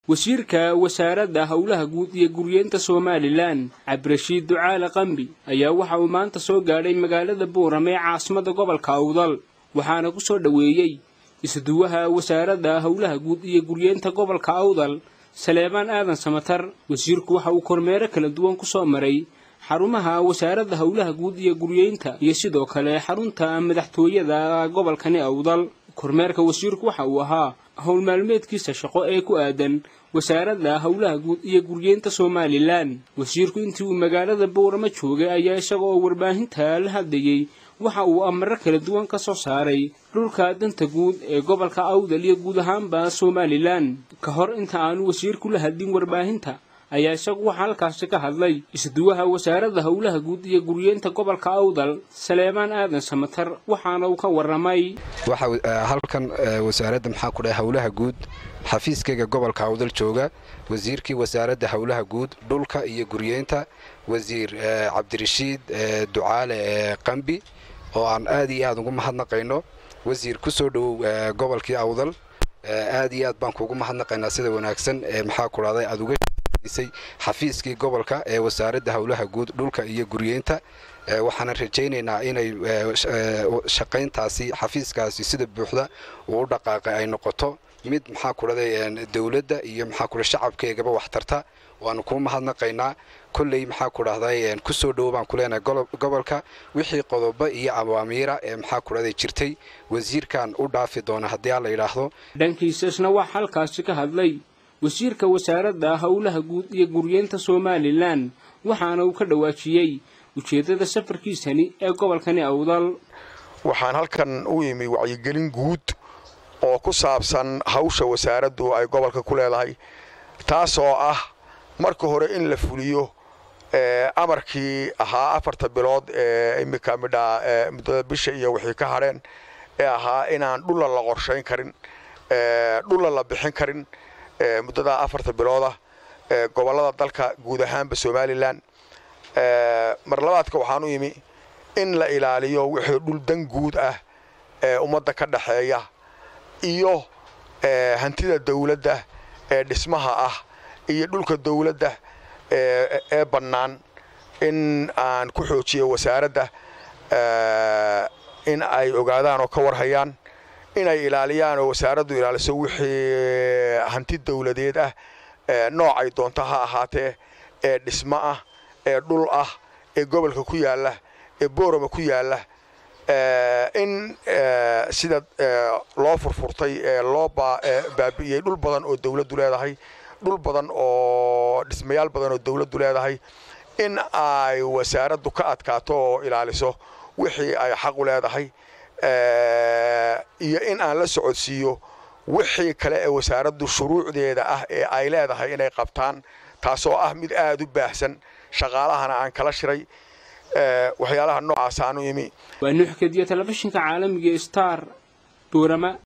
wasiirka wasaaradda hawlaha guud iyo guryeenta Somaliland Cabdirashiid Ducaale Qambi ayaa waxa uu maanta soo gaadhay magaalada Boorame ee caasimadda gobolka Awdal waxaana ku soo dhaweeyay isduwaha wasaaradda hawlaha guud iyo guryeenta gobolka Awdal Saleeman Aadan Samatar. wasiirku waxa uu kormeer kala duwan ku soo maray xarumaha wasaaradda hawlaha guud iyo guryeenta iyo sidoo kale xarunta madaxtooyada gobolkani Awdal. kormeerka wasiirku waxa uu ahaa hawl maalmeedkiisa shaqo ee ku aadan wasaaradda hawlaha guud iyo guryeenta Somaliland. wasiirku intii uu magaalada Boorame joogay ayaa isagoo warbaahinta la hadlayay waxa uu amar kala duwan ka soo saaray dhulka danta guud ee gobolka Awdal iyo guud ahaanba Somaliland. ka hor inta aanu wasiirku la hadlin warbaahinta ayaa isagu waxa halkaas ka hadlay isduwaha wasaaradda hawlaha guud iyo guryeenta gobolka Awdal Saleeman Aadan Samatar waxaana uu ka waramay halkan wasaaradda maxaa ku dhahay hawlaha guud xafiiskayga gobolka Awdal jooga wasiirkii wasaaradda hawlaha guud dhulka iyo guryeenta wasiir Cabdirashiid Ducaale Qambi oo aan aad iyo aad ugu mahadnaqayno. wasiir ku soo dhow gobolkii Awdal aad iyo aad baan kugu mahadnaqaynaa sida wanaagsan maxaa ku dhacday aad uga xafiiskii gobolka ee wasaaradda hawlaha guud dhulka iyo guryeenta. waxaan rajaynaynaa inay shaqayntaasi xafiiskaasi sida buuxda u dhaqaaqay ay noqoto mid maxaa ku dhacday dawladda iyo maxaa ku shacabkeegaba wax tarta. waanu ku mahadnaqaynaa kulley maxaa ku dhacday ku soo dhow baan ku leenahay gobolka wixii qodobo iyo awaamiira ee maxaa ku dhacday jirtay wasiirkan u dhaafi doona haddii aan la yiraahdo. dhankiisana wax halkaas ka hadlay wasiirka wasaaradda hawlaha guud iyo guryeenta Somaliland waxaana uu ka dhawaajiyay ujeedada safarkiisani ee gobolkani Awdal. waxaan halkan u yimi wacyigelin guud oo ku saabsan hawsha wasaaraddu ay gobolka ku leedahay taas oo ah marka hore in la fuliyo amarkii ahaa 4 bilood ee imika muddada bisha iyo wixii ka hareen ee ahaa inaan dhul la qorsheyn karin dhul la bixin karin muddada 4 bilood gobolada dalka guud ahaanba Somaliland. mar labaadka waxaan u yimi in la ilaaliyo wixii dhul dan guud ah ee ummadda ka dhaxeeya iyo hantida dawladda ee dhismaha ah iyo dhulka dawladda ee bannaan in aan ku xoojiyo wasaaradda in ay ogaadaan oo ka warhayaan inay ilaaliyaan oo wasaaraddu ilaaliso wixii hanti dawladeed ah noocay doonto ha ahaatee ee dhismo ah ee dhul ah ee gobolka ku yaala ee Boorame ku yaala in sida loo furfurtay loo baabi'iyay dhul badan oo dawladdu leedahay dhul badan oo dhismayaal badan oo dawladdu leedahay in ay wasaaraddu ka adkaato oo ilaaliso wixii ay xaq u leedahay iyo in aan la socodsiiyo wixii kale ee wasaaraddu shuruucdeeda ah ee ay leedahay inay qabtaan taasoo ah mid aad u baahsan shaqaalahana aan kala shiray waxyaalaha noocaas aan u yimi. waa nuux kadiya telefishinka caalamiga Star Boorama.